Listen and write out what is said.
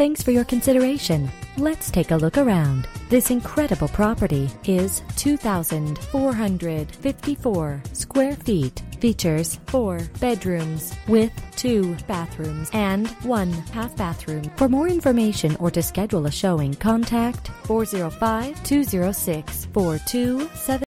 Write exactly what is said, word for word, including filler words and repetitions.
Thanks for your consideration. Let's take a look around. This incredible property is two thousand four hundred fifty-four square feet. Features four bedrooms with two bathrooms and one half bathroom. For more information or to schedule a showing, contact four oh five, two oh six, four two seven